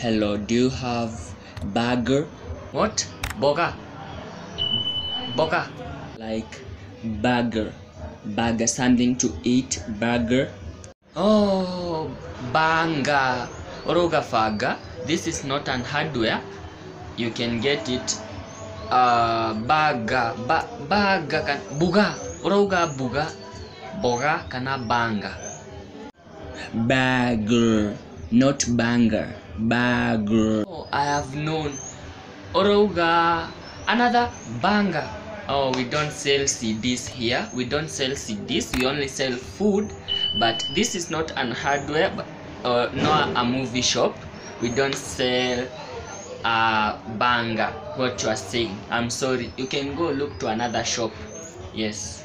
Hello, do you have burger? What? Boga? Boga? Like burger. Burger, something to eat. Burger. Oh, banga. Oroga faga. This is not an hardware. You can get it. Baga. Baga kan. Buga. Oroga buga. Boga kana banga. Burger, not banger. Burger. Oh, I have known. Oroga. Another banga. Oh, we don't sell CDs here. We don't sell CDs. We only sell food. But this is not an hardware, nor a movie shop. We don't sell banga. What you are saying, I'm sorry. You can go look to another shop. Yes.